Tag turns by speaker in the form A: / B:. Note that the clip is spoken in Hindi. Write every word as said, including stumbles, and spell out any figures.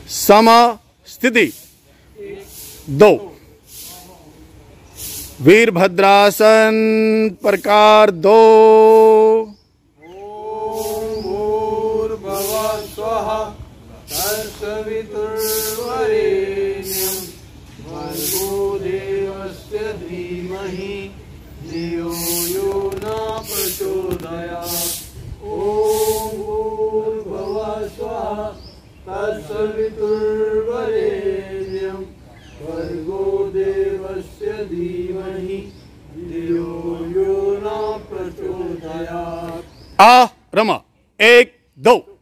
A: सम स्थिति दो। वीरभद्रासन प्रकार दो।
B: ओम भूर्भुवः स्वः तत्सवितुर्वरेण्यं भर्गो देवस्य धीमहि धियो यो न प्रचोदयात्। ओम भूर्भुवः स्वः तत्सवितुर्वरेण्यं भर्गो देवस्य धीमहि धियो यो न प्रचोदयात्।
A: आ रमा एक दो।